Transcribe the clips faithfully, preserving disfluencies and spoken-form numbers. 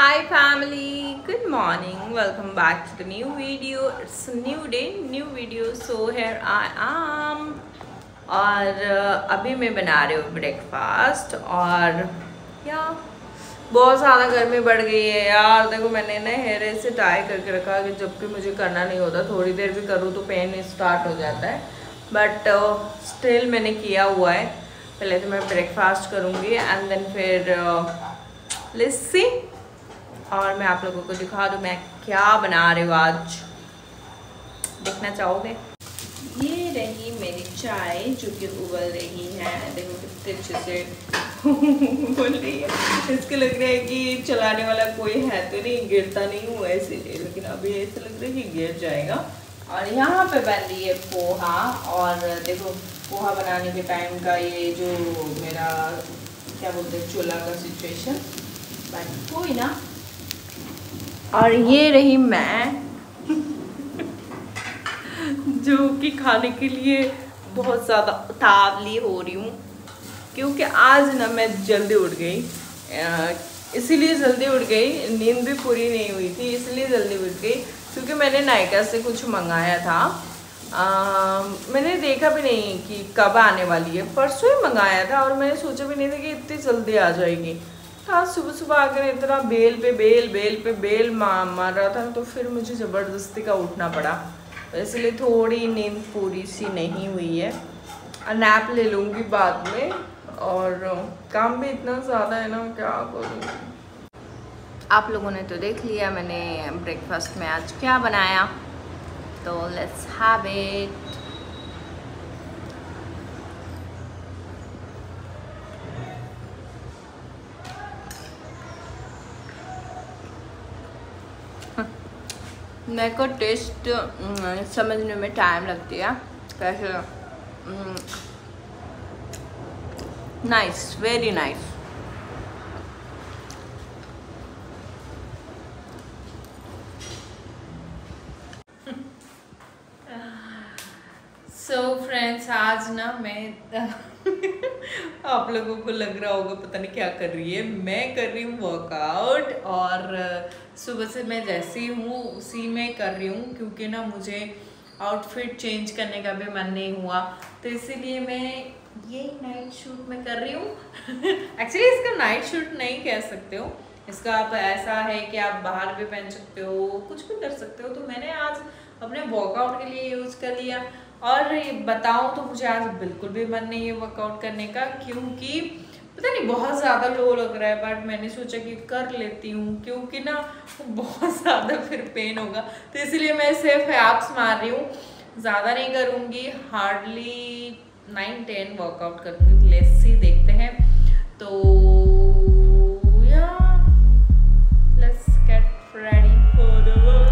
Hi family, good morning. Welcome back to the new video. It's a new day, new video. So here I am. और अभी मैं बना रही हूँ breakfast और यार बहुत ज़्यादा गर्मी बढ़ गई है यार। देखो मैंने ना हेयर ऐसे टाई करके रखा कि जबकि मुझे करना नहीं होता, थोड़ी देर भी करूँ तो पेन स्टार्ट हो जाता है, बट स्टिल मैंने किया हुआ है। पहले तो मैं ब्रेकफास्ट करूँगी एंड देन फिर लेट्स सी, और मैं आप लोगों को दिखा दूँ मैं क्या बना रही हूँ आज। देखना चाहोगे? ये रही मेरी चाय जो कि उबल रही है। देखो कितने अच्छे से बोल रही है। इसके लग रहा है कि चलाने वाला कोई है तो नहीं, गिरता नहीं हुआ इसीलिए, लेकिन अभी ऐसा लग रहा है कि गिर जाएगा। और यहाँ पे बन रही है पोहा। और देखो पोहा बनाने के टाइम का ये जो मेरा क्या बोलते हैं चूल्हा का सिचुएशन, बट कोई ना। और ये रही मैं जो कि खाने के लिए बहुत ज़्यादा उतावली हो रही हूँ, क्योंकि आज ना मैं जल्दी उठ गई। इसीलिए जल्दी उठ गई, नींद भी पूरी नहीं हुई थी इसलिए जल्दी उठ गई, क्योंकि मैंने नायका से कुछ मंगाया था। आ, मैंने देखा भी नहीं कि कब आने वाली है, परसों ही मंगाया था और मैंने सोचा भी नहीं था कि इतनी जल्दी आ जाएगी। आज सुबह सुबह आकर इतना बेल पे बेल बेल पे बेल मार मार रहा था, तो फिर मुझे ज़बरदस्ती का उठना पड़ा, तो इसलिए थोड़ी नींद पूरी सी नहीं हुई है। नैप ले लूँगी बाद में, और काम भी इतना ज़्यादा है ना, क्या करूँ। आप लोगों ने तो देख लिया मैंने ब्रेकफास्ट में आज क्या बनाया, तो लेट्स हैव इट। मेरे को टेस्ट समझने में टाइम लगती है कैसे। Nice, very nice. So friends आज ना मैं आप लोगों को लग रहा होगा पता नहीं क्या कर रही है, मैं कर रही हूँ वर्कआउट। और सुबह से मैं जैसी हूँ उसी में कर रही हूँ, क्योंकि ना मुझे आउटफिट चेंज करने का भी मन नहीं हुआ, तो इसीलिए मैं ये नाइट शूट में कर रही हूँ। एक्चुअली इसका नाइट शूट नहीं कह सकते हो, इसका आप ऐसा है कि आप बाहर भी पहन सकते हो, कुछ भी कर सकते हो। तो मैंने आज अपने वर्कआउट के लिए यूज़ कर लिया। और बताऊं तो मुझे आज बिल्कुल भी मन नहीं है वर्कआउट करने का, क्योंकि पता नहीं बहुत ज़्यादा लो लग रहा है, बट मैंने सोचा कि कर लेती हूँ, क्योंकि ना बहुत ज़्यादा फिर पेन होगा, तो इसलिए मैं सिर्फ एब्स मार रही हूँ, ज़्यादा नहीं करूँगी। हार्डली नाइन टेन वर्कआउट करूँगी। लेट्स सी, देखते हैं। तो या let's get ready for the work.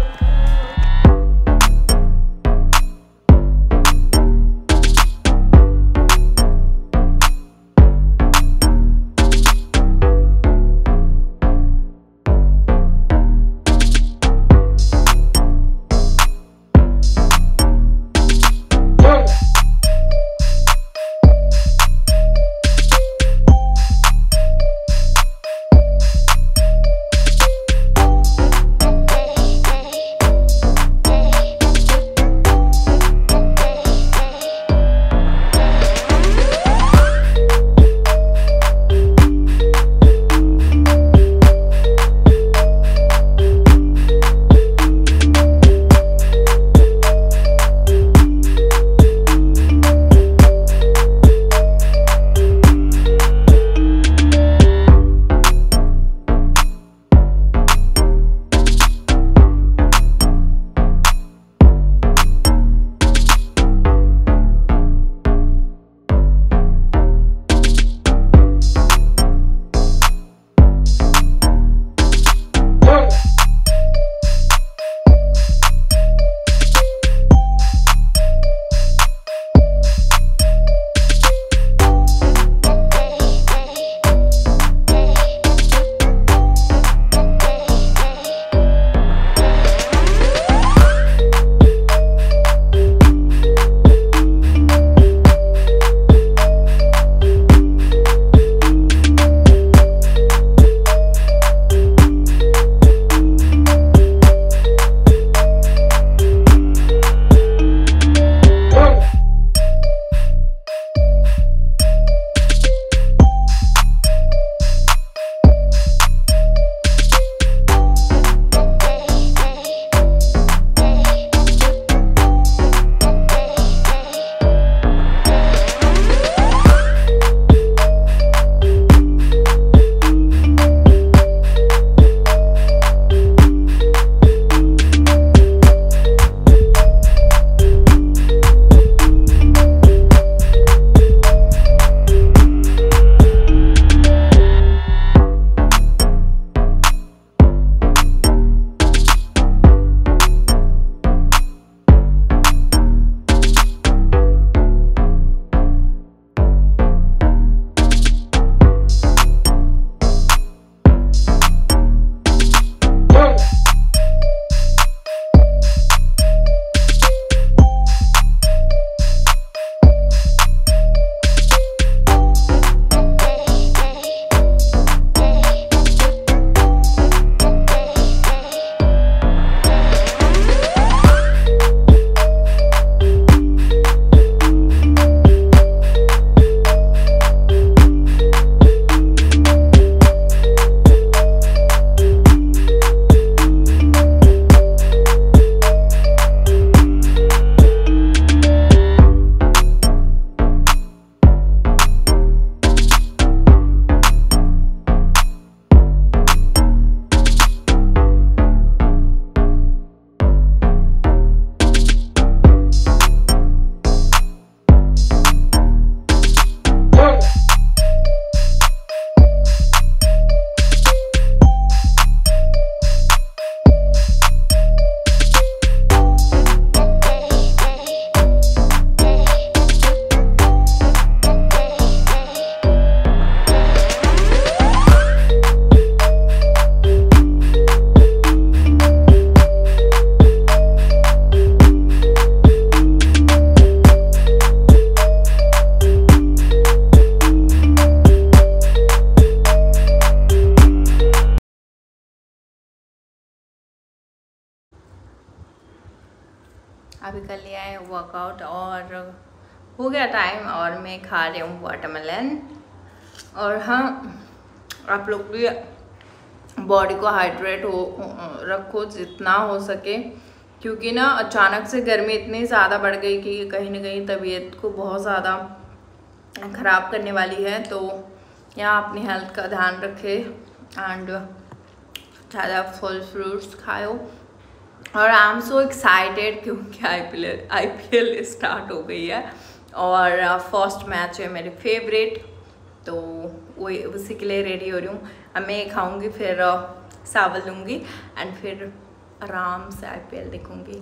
अभी कर लिया है वर्कआउट और हो गया टाइम और मैं खा रही हूँ वाटरमेलन। और हाँ, आप लोग भी बॉडी को हाइड्रेट हो रखो जितना हो सके, क्योंकि ना अचानक से गर्मी इतनी ज़्यादा बढ़ गई कि कहीं ना कहीं तबीयत को बहुत ज़्यादा ख़राब करने वाली है। तो यहाँ अपनी हेल्थ का ध्यान रखे एंड ज़्यादा फल फ्रूट्स खाओ। और आई एम सो एक्साइटेड क्योंकि IPL IPL start हो गई है और फर्स्ट मैच है मेरे फेवरेट, तो वही उसी के लिए रेडी हो रही हूँ। अब मैं खाऊंगी, फिर चावल लूँगी एंड फिर आराम से आई पी एल देखूँगी।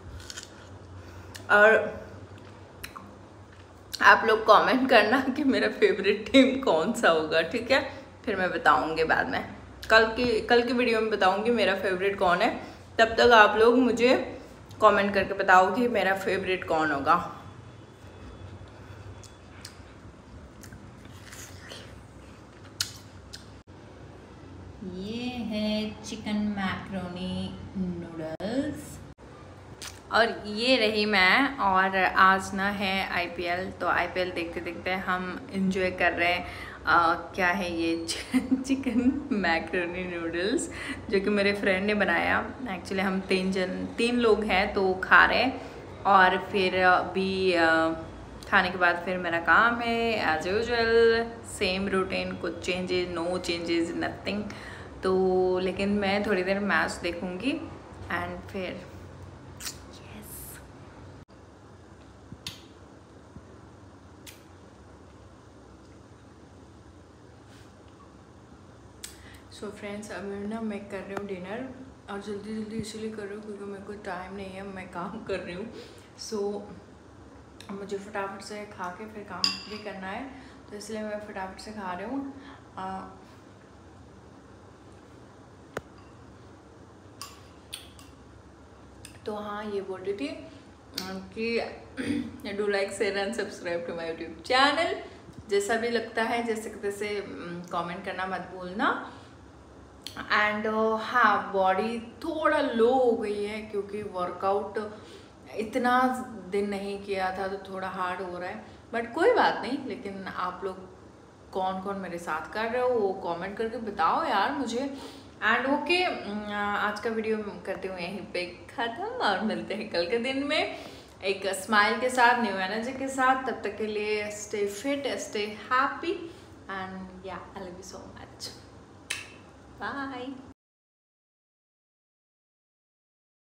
और आप लोग कमेंट करना कि मेरा फेवरेट टीम कौन सा होगा, ठीक है? फिर मैं बताऊँगी बाद में, कल की कल की वीडियो में बताऊँगी मेरा फेवरेट कौन है। तब तक आप लोग मुझे कमेंट करके बताओ कि मेरा फेवरेट कौन होगा। ये है चिकन मैक्रोनी नूडल्स और ये रही मैं। और आज ना है आई पी एल, तो आई पी एल देखते देखते हम इंजॉय कर रहे हैं। आ, क्या है ये चिकन मैक्रोनी नूडल्स जो कि मेरे फ्रेंड ने बनाया। एक्चुअली हम तीन जन तीन लोग हैं तो खा रहे हैं। और फिर अभी खाने के बाद फिर मेरा काम है एज यूजुअल, सेम रूटीन, कुछ चेंजेस, नो चेंजेस, नथिंग। तो लेकिन मैं थोड़ी देर मैच देखूंगी एंड फिर यस। सो फ्रेंड्स, अब ना मैं कर रही हूँ डिनर और जल्दी जल्दी इसलिए कर रही हूँ क्योंकि मेरे को टाइम नहीं है, मैं काम कर रही हूँ। सो so, मुझे फटाफट से खा के फिर काम भी करना है, तो इसलिए मैं फटाफट से खा रही हूँ। तो हाँ, ये बोल रही थी कि do like share and subscribe to my YouTube channel. जैसा भी लगता है जैसे तैसे कमेंट करना मत भूलना। एंड हाँ, बॉडी थोड़ा लो हो गई है क्योंकि वर्कआउट इतना दिन नहीं किया था तो थोड़ा हार्ड हो रहा है, बट कोई बात नहीं। लेकिन आप लोग कौन कौन मेरे साथ कर रहे हो वो कमेंट करके बताओ यार मुझे। एंड ओके okay, आज का वीडियो करती हूँ यहीं पे ख़त्म और मिलते हैं कल के दिन में एक स्माइल के साथ, न्यू एनर्जी के साथ। तब तक के लिए stay fit, stay happy and yeah I love you so much. Bye.